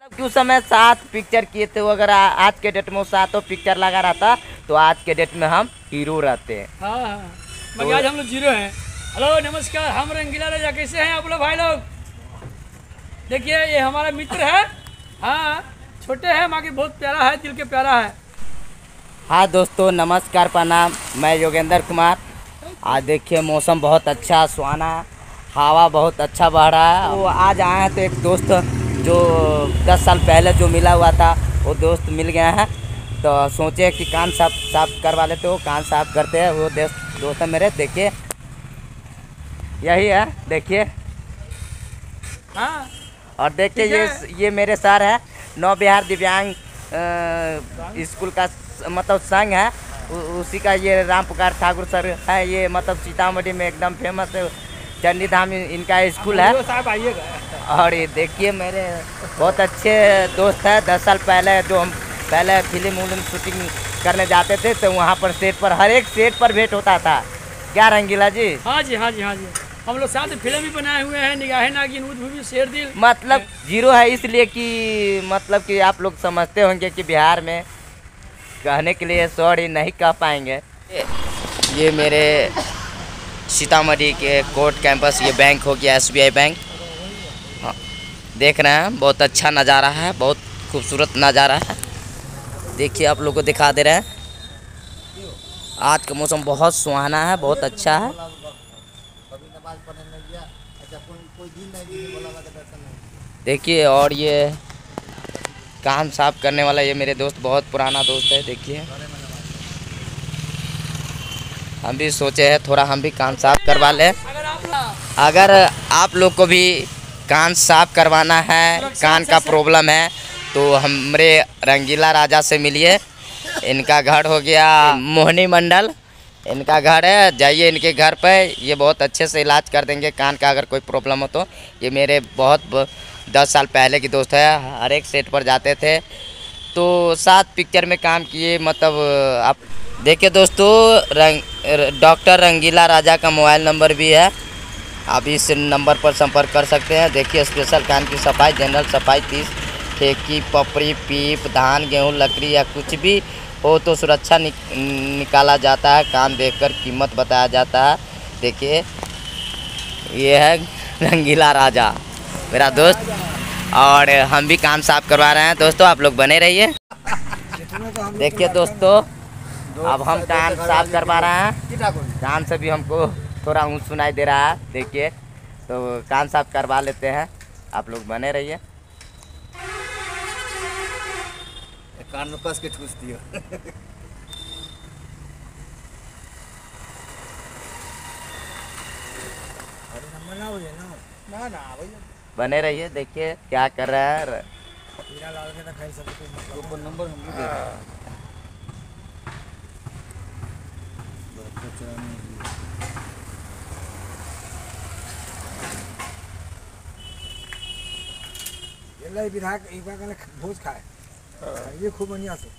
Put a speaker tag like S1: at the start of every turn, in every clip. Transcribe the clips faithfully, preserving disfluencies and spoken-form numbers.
S1: कि उस समय सात पिक्चर किए थे, अगर आज के डेट में वो सातों पिक्चर लगा रहा था तो आज के डेट में हम हीरो रहते हैं।
S2: हाँ हाँ मगर आज हम लोग जीरो हैं। हेलो नमस्कार, हम रंगीला राजा, कैसे हैं आप लोग भाई लोग? देखिए ये हमारा मित्र है। हाँ छोटे हैं, माँ की बहुत प्यारा है, दिल के प्यारा है।
S1: हाँ दोस्तों नमस्कार प्रणाम, मैं योगेंद्र कुमार। आज देखिए मौसम बहुत अच्छा सुहाना, हवा बहुत अच्छा बह रहा है। वो आज आए हैं तो एक दोस्त जो दस साल पहले जो मिला हुआ था वो दोस्त मिल गया है, तो सोचे कि कान साफ साफ करवा लेते हो, कान साफ करते हैं। वो दोस्त दोस्त है मेरे, देखिए यही है, देखिए।
S2: हाँ
S1: और देखिए ये ये मेरे सर है, नौ बिहार दिव्यांग स्कूल का मतलब संघ है, उ, उसी का ये राम पुकार ठाकुर सर है। ये मतलब सीतामढ़ी में एकदम फेमस है, चंडी धाम इनका स्कूल है। और ये देखिए मेरे बहुत अच्छे दोस्त है। दस साल पहले जो हम पहले फिल्म उल्म शूटिंग करने जाते थे तो वहाँ पर सेट पर हर एक सेट पर भेंट होता था। क्या रंगीला जी?
S2: हाँ जी हाँ जी हाँ जी, हम लोग साथ फिल्म भी बनाए हुए हैं, निगाहे नागिन, उद्भूमि, शेर दिल।
S1: मतलब जीरो है इसलिए कि मतलब कि आप लोग समझते होंगे कि बिहार में कहने के लिए सॉरी नहीं कह पाएंगे। ये मेरे सीतामढ़ी के कोर्ट कैंपस, ये बैंक हो गया एस बी आई बैंक। हाँ, देख रहे हैं बहुत अच्छा नज़ारा है, बहुत खूबसूरत नज़ारा है। देखिए आप लोग को दिखा दे रहे हैं, आज का मौसम बहुत सुहाना है, बहुत अच्छा है। देखिए और ये काम साफ करने वाला ये मेरे दोस्त, बहुत पुराना दोस्त है। देखिए हम भी सोचे हैं थोड़ा हम भी कान साफ करवा लें। अगर आप लोग को भी कान साफ करवाना है, कान का प्रॉब्लम है, तो हमरे रंगीला राजा से मिलिए। इनका घर हो गया मोहनी मंडल, इनका घर है, जाइए इनके घर पे, ये बहुत अच्छे से इलाज कर देंगे कान का अगर कोई प्रॉब्लम हो तो। ये मेरे बहुत दस साल पहले की दोस्त है, हर एक सेट पर जाते थे तो सात पिक्चर में काम किए। मतलब आप देखिए दोस्तों, रंग डॉक्टर रंगीला राजा का मोबाइल नंबर भी है, आप इस नंबर पर संपर्क कर सकते हैं। देखिए स्पेशल कान की सफाई, जनरल सफाई, तीस ठेकी, पपड़ी, पीप, धान, गेहूं, लकड़ी या कुछ भी हो तो सुरक्षा निक, निकाला जाता है। कान देखकर कीमत बताया जाता है। देखिए ये है रंगीला राजा मेरा दोस्त, और हम भी कान साफ करवा रहे हैं दोस्तों, आप लोग बने रहिए। देखिए दोस्तों अब हम कान साफ करवा रहे हैं, कान से भी हमको थोड़ा ऊँच सुनाई दे रहा है। देखिए तो कान साफ करवा लेते हैं, आप लोग बने रहिए।
S3: कान में कस के ठूस दियो।
S1: बने रहिए, देखिए क्या कर रहा है।
S3: नंबर
S4: विधायक भोज खाए, ये खूब बढ़िया से।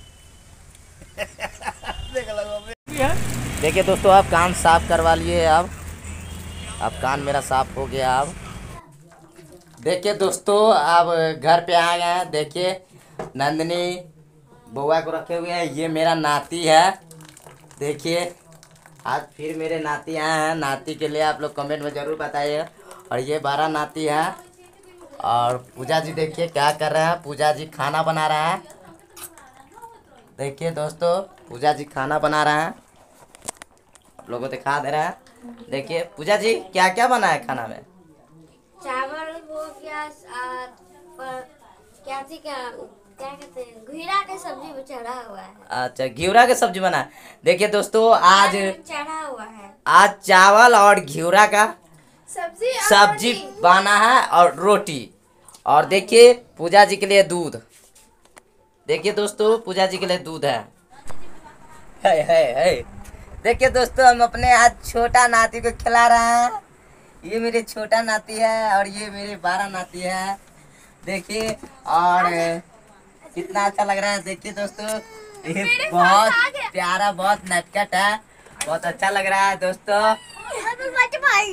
S1: देखिए दोस्तों आप कान साफ करवा लिए, अब अब कान मेरा साफ हो गया। अब देखिए दोस्तों अब घर पे आ गए हैं। देखिए नंदनी बउआ को रखे हुए हैं, ये मेरा नाती है। देखिए आज फिर मेरे नाती आए हैं, नाती के लिए आप लोग कमेंट में ज़रूर बताइए। और ये बड़ा नाती है। और पूजा जी देखिए क्या कर रहे हैं, पूजा जी खाना बना रहा है। देखिए दोस्तों पूजा जी खाना बना रहे हैं, आप लोगों को दिखा दे रहा है। देखिए पूजा जी क्या क्या बना है खाना में?
S5: चावल हो गया, पर क्या थी क्या क्या कहते हैं, घिउरा के सब्जी भी चढ़ा हुआ है।
S1: अच्छा घिउरा के सब्जी बना है। देखिए दोस्तों आज
S5: चढ़ा हुआ है,
S1: आज चावल और घिउरा का
S5: सब्जी
S1: सब्जी बना है और रोटी। और देखिए पूजा जी के लिए दूध, देखिए दोस्तों पूजा जी के लिए दूध है। है, है, है। देखिए दोस्तों हम अपने आज छोटा नाती को खिला रहे हैं। ये मेरे छोटा नाती है और ये मेरे बड़ा नाती है। देखिए और कितना अच्छा लग रहा है। देखिए दोस्तों ये बहुत प्यारा, बहुत नटखट है, बहुत अच्छा लग रहा है दोस्तों।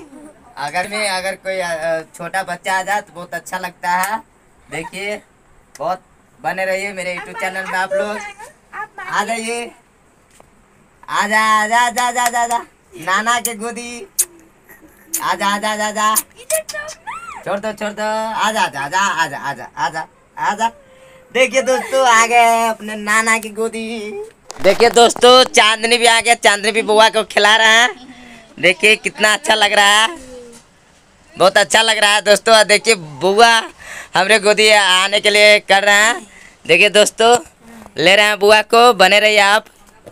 S1: अगर में अगर कोई छोटा बच्चा आ जाए तो बहुत अच्छा लगता है। देखिए बहुत बने रहिए मेरे यूट्यूब चैनल में आप लोग। आ जाइए, आजा आजा आजा आजा आजा आजा नाना के गोदी, आजा आजा आजा आजा, छोड़ दो छोड़ दो, आजा आजा आजा आजा आजा आजा आजा। देखिए दोस्तों आ गए अपने नाना की गोदी। देखिए दोस्तों चांदनी भी आ गया, चांदनी भी बुआ को खिला रहा है। देखिए कितना अच्छा लग रहा है, बहुत अच्छा लग रहा है दोस्तों। देखिए बुआ हमरे गोदी आने के लिए कर रहे हैं। देखिए दोस्तों ले रहे हैं बुआ को, बने रहिए आप।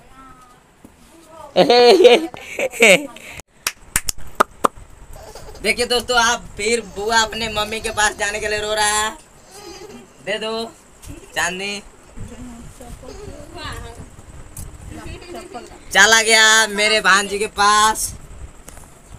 S1: देखिए दोस्तों आप फिर बुआ अपने मम्मी के पास जाने के लिए रो रहा है। दे दो चांदनी, चला गया मेरे भांजी के पास।